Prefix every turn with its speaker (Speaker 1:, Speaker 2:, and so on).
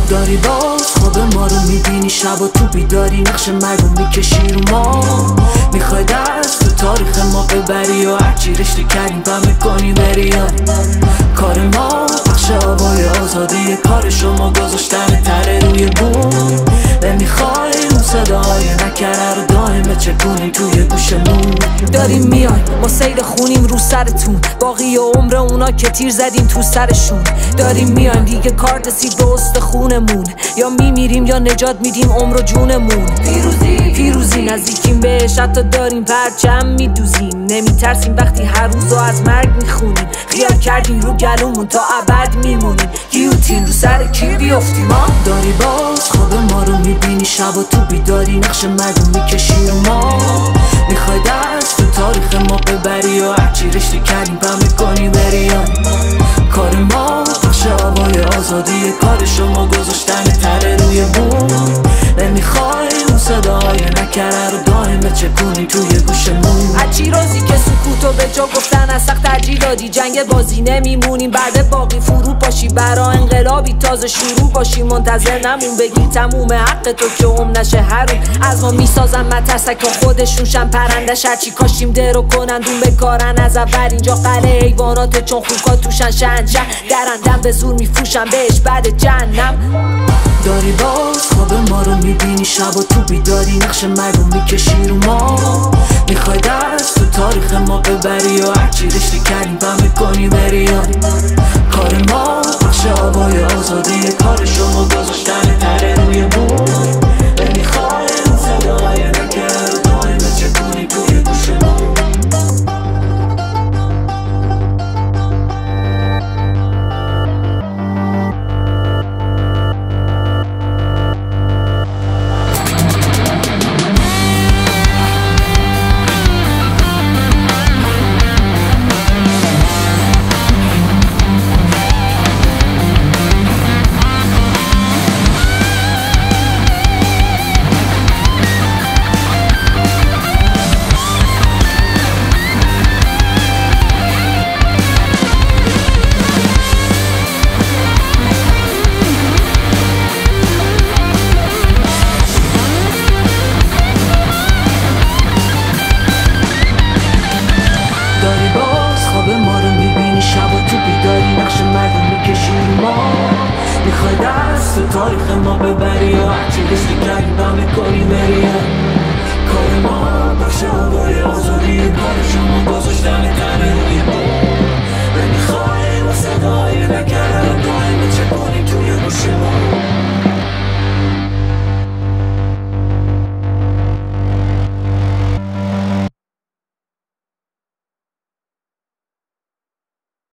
Speaker 1: داری باز خواب ما رو میبینی شب و تو بیداری نقش مردم میکشی رو ما. میخوای دست تو تاریخ ما ببری و هرچی رشته کردیم بم میکنی بری. کار ما پخش آوای آزادی، کار شما گذاشتن تره روی بوم. نمیخوای اون صدای نکره رو دائمه چکونی توی گوشمون. داریم میای ما سیل خونیم رو سرتون، باقی عمر اونا که تیر زدیم تو سرشون. داریم میایم دیگه کارت رسید به استخونمون، یا میمیریم یا نجات میدیم عمر و جونمون. پیروزی نزدیکیم بهش، حتی داریم پرچم میدوزیم. نمیترسیم وقتی هر روزو از مرگ میخونیم. خیال کردیم رو گلومون تا ابد میمونیم. گیوتین رو سر کی بیفتیم ما. داری باز خواب ما رو میبینی شب و تو بیداری نقش مردم میکشی رو ما. میخوای دست تو تاریخ ما ببری و هرچی رشته کردیم بم میکنی بری. کار ما پخش آوای آزادی، کار شما گذاشتن تره روی بوم. نمیخوای اون صدای نکره رو دائمه چکونی توی گوشمون. هرچی روزی که سکوتو به جا گفتن از سخت ترجیح دادی، جنگ بازی نمیمونیم بعد باقی فرو پاشی. برا انقلابی تازه شروع باشی، منتظر نمون بگیر تموم حق تو که نشه هرون. از ما میسازن مترسک تا خودشون شن پرندش، هرچی کاشیم درو کنندون بکارن از اول. اینجا قلعه حیوانات چون خوکا توشن شنجن، درندن به زور میفروشن بهش بعد جهنم. داری باز خواب ما رو میبینی شب و تو بیداری نقش مردم میکشی رو ما. میخوای دست تو تاریخ ما ببری و هرچی رشته کردیم بم میکنی بری. کار ما پخش آوای آزادی، کار شما گذاشتن تره روی بوم. نمیخوای اون صدای نکره رو دائمه چکونی توی گوشمون. میخوای دست تو تاریخ ما ببری و هرچی رشته کردیم بم میکنی بری. کار ما